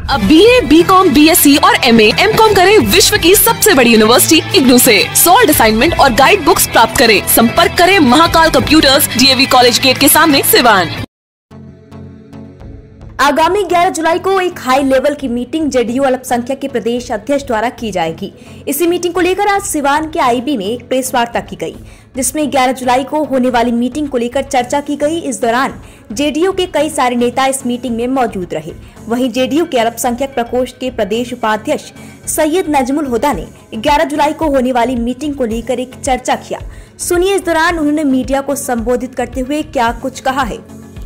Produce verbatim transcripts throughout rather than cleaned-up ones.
अब B A, B Com, B S C और M ए, M com करें विश्व की सबसे बड़ी यूनिवर्सिटी इग्नू से। सॉल्ड असाइनमेंट और गाइड बुक्स प्राप्त करें। संपर्क करें Mahakal computers, D A V college gate के सामने, सिवान। आगामी ग्यारह जुलाई को एक हाई लेवल की मीटिंग जेडीयू अल्पसंख्यक के प्रदेश अध्यक्ष द्वारा की जाएगी। इसी मीटिंग को लेकर आज सिवान के आई बी में एक प्रेस वार्ता की गई, जिसमें ग्यारह जुलाई को होने वाली मीटिंग को लेकर चर्चा की गई। इस दौरान जेडीयू के कई सारे नेता इस मीटिंग में मौजूद रहे। वहीं जेडीयू के अल्पसंख्यक प्रकोष्ठ के प्रदेश उपाध्यक्ष सैयद नजमुल हुदा ने ग्यारह जुलाई को होने वाली मीटिंग को लेकर एक चर्चा किया। सुनिए इस दौरान उन्होंने मीडिया को संबोधित करते हुए क्या कुछ कहा है।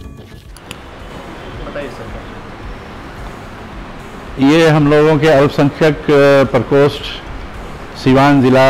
ये हम लोगों के अल्पसंख्यक प्रकोष्ठ सिवान जिला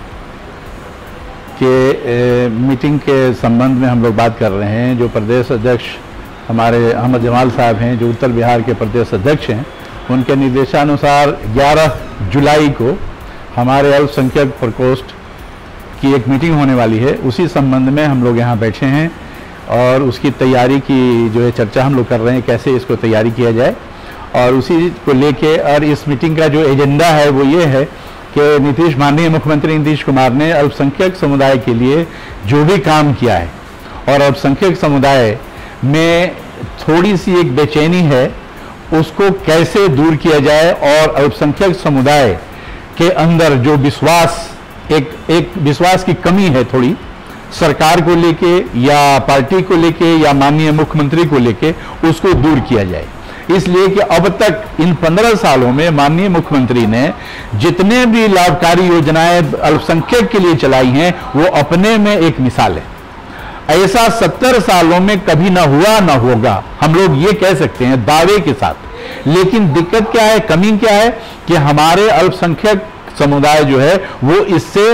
के ए, मीटिंग के संबंध में हम लोग बात कर रहे हैं। जो प्रदेश अध्यक्ष हमारे अहमद जमाल साहब हैं, जो उत्तर बिहार के प्रदेश अध्यक्ष हैं, उनके निर्देशानुसार ग्यारह जुलाई को हमारे अल्पसंख्यक प्रकोष्ठ की एक मीटिंग होने वाली है। उसी संबंध में हम लोग यहाँ बैठे हैं और उसकी तैयारी की जो है चर्चा हम लोग कर रहे हैं, कैसे इसको तैयारी किया जाए। और उसी को लेके और इस मीटिंग का जो एजेंडा है वो ये है कि नीतीश माननीय मुख्यमंत्री नीतीश कुमार ने अल्पसंख्यक समुदाय के लिए जो भी काम किया है और अल्पसंख्यक समुदाय में थोड़ी सी एक बेचैनी है, उसको कैसे दूर किया जाए और अल्पसंख्यक समुदाय के अंदर जो विश्वास एक एक विश्वास की कमी है थोड़ी सरकार को लेके या पार्टी को लेके या माननीय मुख्यमंत्री को लेके, उसको दूर किया जाए। इसलिए कि अब तक इन पंद्रह सालों में माननीय मुख्यमंत्री ने जितने भी लाभकारी योजनाएं अल्पसंख्यक के लिए चलाई हैं वो अपने में एक मिसाल है। ऐसा सत्तर सालों में कभी ना हुआ ना होगा, हम लोग ये कह सकते हैं दावे के साथ। लेकिन दिक्कत क्या है, कमी क्या है कि हमारे अल्पसंख्यक समुदाय जो है वो इससे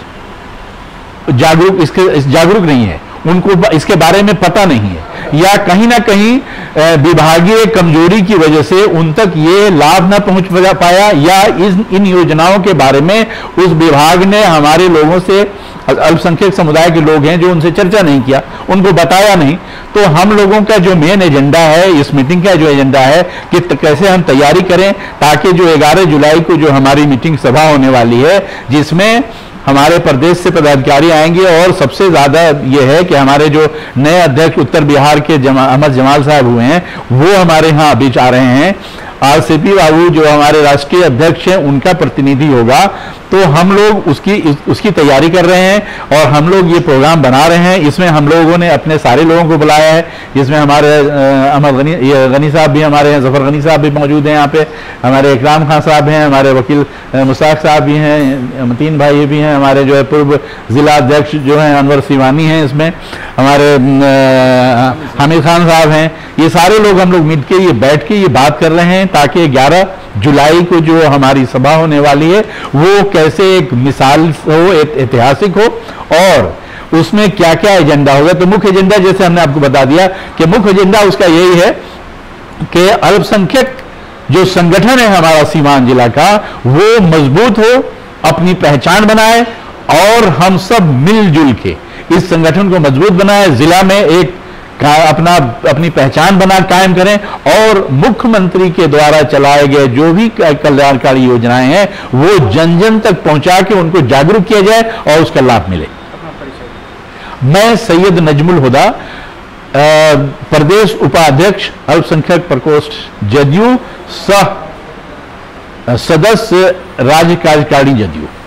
जागरूक इसके जागरूक नहीं है, उनको इसके बारे में पता नहीं है, या कहीं ना कहीं विभागीय कमजोरी की वजह से उन तक ये लाभ न पहुंच पाया, या इस इन योजनाओं के बारे में उस विभाग ने हमारे लोगों से, अल्पसंख्यक समुदाय के लोग हैं जो उनसे चर्चा नहीं किया, उनको बताया नहीं। तो हम लोगों का जो मेन एजेंडा है, इस मीटिंग का जो एजेंडा है कि तो कैसे हम तैयारी करें ताकि जो ग्यारह जुलाई को जो हमारी मीटिंग सभा होने वाली है, जिसमें हमारे प्रदेश से पदाधिकारी आएंगे, और सबसे ज़्यादा ये है कि हमारे जो नए अध्यक्ष उत्तर बिहार के जमा, अहमद जमाल साहब हुए हैं, वो हमारे यहाँ बीच आ रहे हैं। आर सी पी बाबू जो हमारे राष्ट्रीय अध्यक्ष हैं, उनका प्रतिनिधि होगा। तो हम लोग उसकी उसकी तैयारी कर रहे हैं और हम लोग ये प्रोग्राम बना रहे हैं। इसमें हम लोगों ने अपने सारे लोगों को बुलाया है, जिसमें हमारे अहमद गनी गनी साहब भी हमारे हैं, जफर गनी साहब भी मौजूद हैं यहाँ पे, हमारे इकराम खान साहब हैं, हमारे वकील मुश्ताक साहब भी हैं, मतीन भाई भी हैं, हमारे जो है पूर्व जिला अध्यक्ष जो हैं अनवर सिवानी हैं, इसमें हमारे हामिद खान साहब हैं। ये सारे लोग हम लोग मिल के ये बैठ के ये बात कर रहे हैं ताकि ग्यारह जुलाई को जो हमारी सभा होने वाली है वो कैसे एक मिसाल हो, एक ऐतिहासिक हो, और उसमें क्या क्या एजेंडा होगा। तो मुख्य एजेंडा जैसे हमने आपको बता दिया कि मुख्य एजेंडा उसका यही है कि अल्पसंख्यक जो संगठन है हमारा सीवान जिला का, वो मजबूत हो, अपनी पहचान बनाए, और हम सब मिलजुल के इस संगठन को मजबूत बनाए, जिला में एक अपना अपनी पहचान बना कायम करें, और मुख्यमंत्री के द्वारा चलाए गए जो भी कल्याणकारी योजनाएं हैं वो जन जन तक पहुंचा के उनको जागरूक किया जाए और उसका लाभ मिले। मैं सैयद नजमुल हुदा, प्रदेश उपाध्यक्ष अल्पसंख्यक प्रकोष्ठ जदयू, सह सदस्य राज्य कार्यकारिणी जदयू।